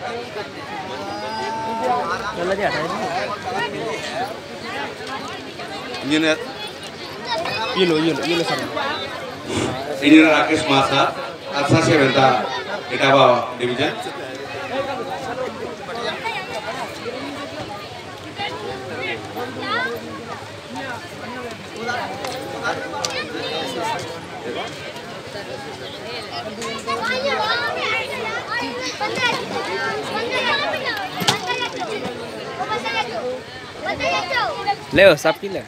Ini Rakesh Masa, Aksa Seventa, Itawa Division. Leo, सब की ले।